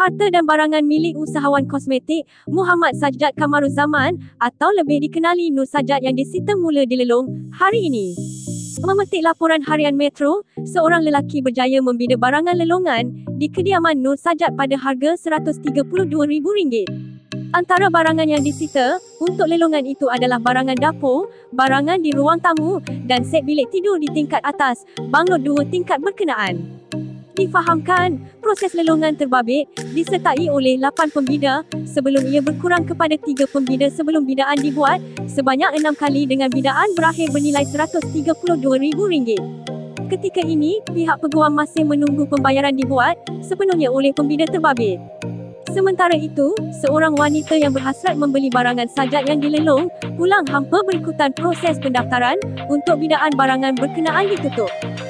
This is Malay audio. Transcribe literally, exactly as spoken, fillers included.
harta dan barangan milik usahawan kosmetik Muhammad Sajat Kamaruzzaman atau lebih dikenali Nur Sajat yang disita mula di Lelong hari ini. Memetik laporan harian Metro, seorang lelaki berjaya membida barangan Lelongan di kediaman Nur Sajat pada harga seratus tiga puluh dua ribu ringgit. Antara barangan yang disita untuk Lelongan itu adalah barangan dapur, barangan di ruang tamu dan set bilik tidur di tingkat atas, banglot dua tingkat berkenaan. Difahamkan, proses Lelongan terbabit disertai oleh lapan pembida sebelum ia berkurang kepada tiga pembida sebelum bidaan dibuat sebanyak enam kali dengan bidaan berakhir bernilai seratus tiga puluh dua ribu ringgit. Ketika ini, pihak peguam masih menunggu pembayaran dibuat sepenuhnya oleh pembida terbabit. Sementara itu, seorang wanita yang berhasrat membeli barangan Sajat yang dilelong pulang hampa berikutan proses pendaftaran untuk bidaan barangan berkenaan ditutup.